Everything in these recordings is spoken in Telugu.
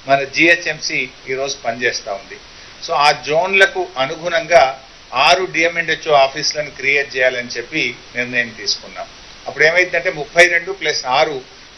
మన జిహెచ్ఎంసి ఈరోజు పనిచేస్తూ ఉంది. సో ఆ జోన్లకు అనుగుణంగా 6 డిఎంఎండ్హెచ్ఓ ఆఫీసులను క్రియేట్ చేయాలని చెప్పి నిర్ణయం తీసుకున్నాం. అప్పుడు ఏమైందంటే 32 + 6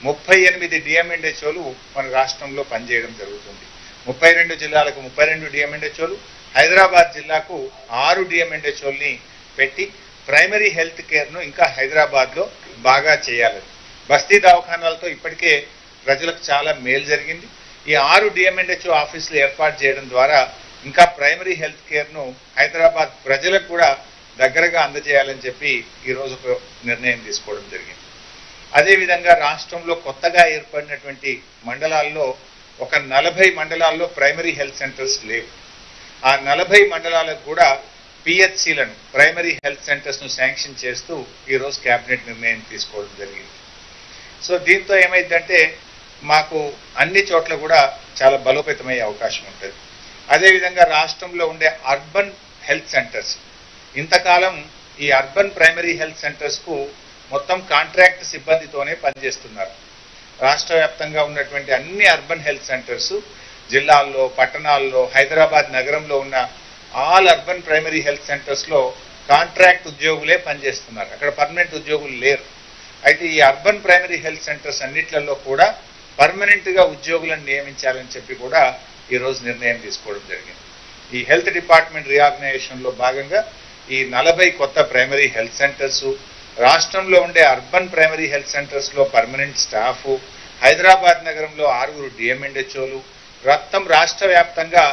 38 డిఎంఎండ్హెచ్ఓలు మన రాష్ట్రంలో పనిచేయడం జరుగుతుంది. 32 జిల్లాలకు 32 డిఎంఎండ్హెచ్ఓలు, హైదరాబాద్ జిల్లాకు 6 డిఎంఎండ్హెచ్ఓల్ని పెట్టి ప్రైమరీ హెల్త్ కేర్ను ఇంకా హైదరాబాద్లో బాగా చేయాలని. బస్తీ దవాఖానాలతో ఇప్పటికే ప్రజలకు చాలా మేలు జరిగింది. ఈ 6 డిఎంఎండ్హెచ్ఓ ఆఫీసులు ఏర్పాటు చేయడం ద్వారా ఇంకా ప్రైమరీ హెల్త్ కేర్ను హైదరాబాద్ ప్రజలకు కూడా దగ్గరగా అందజేయాలని చెప్పి ఈరోజు ఒక నిర్ణయం తీసుకోవడం జరిగింది. అదేవిధంగా రాష్ట్రంలో కొత్తగా ఏర్పడినటువంటి మండలాల్లో ఒక 40 మండలాల్లో ప్రైమరీ హెల్త్ సెంటర్స్ లేవు. ఆ 40 మండలాలకు కూడా పిహెచ్సిలను ప్రైమరీ హెల్త్ సెంటర్స్ను శాంక్షన్ చేస్తూ ఈరోజు క్యాబినెట్ నిర్ణయం తీసుకోవడం జరిగింది. సో దీంతో ఏమైందంటే మాకు అన్ని చోట్ల కూడా చాలా బలోపేతమయ్యే అవకాశం ఉంటుంది. అదేవిధంగా రాష్ట్రంలో ఉండే అర్బన్ హెల్త్ సెంటర్స్, ఇంతకాలం ఈ అర్బన్ ప్రైమరీ హెల్త్ సెంటర్స్కు మొత్తం కాంట్రాక్ట్ సిబ్బందితోనే పనిచేస్తున్నారు. రాష్ట్ర వ్యాప్తంగా ఉన్నటువంటి అన్ని అర్బన్ హెల్త్ సెంటర్స్ జిల్లాల్లో, పట్టణాల్లో, హైదరాబాద్ నగరంలో ఉన్న ఆల్ అర్బన్ ప్రైమరీ హెల్త్ సెంటర్స్లో కాంట్రాక్ట్ ఉద్యోగులే పనిచేస్తున్నారు. అక్కడ పర్మనెంట్ ఉద్యోగులు లేరు. అయితే ఈ అర్బన్ ప్రైమరీ హెల్త్ సెంటర్స్ అన్నిట్లలో కూడా పర్మనెంట్గా ఉద్యోగులను నియమించాలని చెప్పి కూడా ఈరోజు నిర్ణయం తీసుకోవడం జరిగింది. ఈ హెల్త్ డిపార్ట్మెంట్ రీఆర్గనైజేషన్లో భాగంగా ఈ 40 కొత్త ప్రైమరీ హెల్త్ సెంటర్స్, రాష్ట్రంలో ఉండే అర్బన్ ప్రైమరీ హెల్త్ సెంటర్స్లో పర్మనెంట్ స్టాఫ్, హైదరాబాద్ నగరంలో 6 డిఎంఎండ్హెచ్ఓలు, మొత్తం రాష్ట్ర వ్యాప్తంగా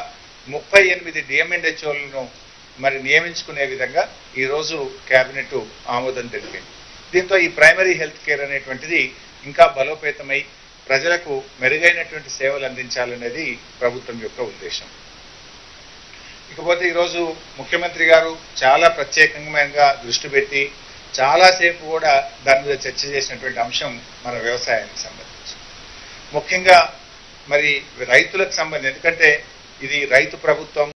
38 డిఎంఎండ్హెచ్ఓలను మరి నియమించుకునే విధంగా ఈరోజు కేబినెట్ ఆమోదం తెలిపింది. దీంతో ఈ ప్రైమరీ హెల్త్ కేర్ అనేటువంటిది ఇంకా బలోపేతమై ప్రజలకు మెరుగైనటువంటి సేవలు అందించాలనేది ప్రభుత్వం యొక్క ఉద్దేశం. ఇకపోతే ఈరోజు ముఖ్యమంత్రి గారు చాలా ప్రత్యేకంగా దృష్టి పెట్టి చాలాసేపు కూడా దాని మీద చర్చ చేసినటువంటి అంశం మన వ్యవసాయానికి సంబంధించి, ముఖ్యంగా మరి రైతులకు సంబంధించి. ఎందుకంటే ఇది రైతు ప్రభుత్వం,